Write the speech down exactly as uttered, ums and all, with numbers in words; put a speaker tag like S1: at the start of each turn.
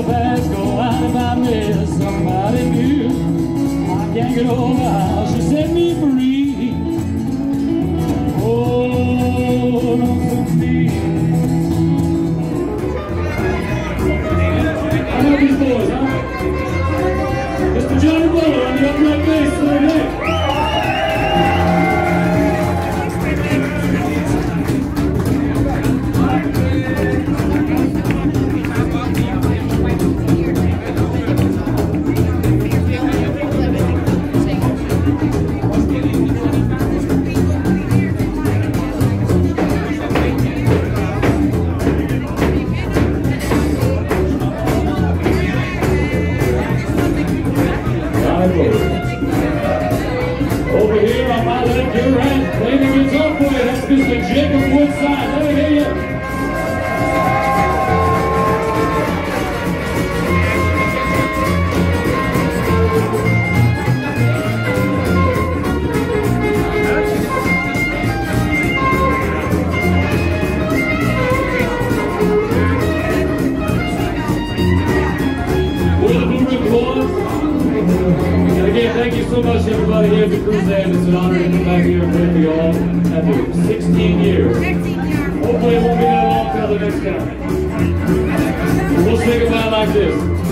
S1: fast go out if I miss somebody new. I can't get over how she set me free. Oh, don't put me. I love these boys, huh? Mister Johnny Buller on the upright bass, third neck. Over here on my left, your right, playing the guitar player, that's Mister Jacob Woodside. Let me hear you. Will the Blue Ribbon Boys? And again, thank you so much, everybody here at the Cruise Land. It's an honor to come back here and play for you all after sixteen years. Hopefully it won't be that long till the next time. We'll say goodbye like this.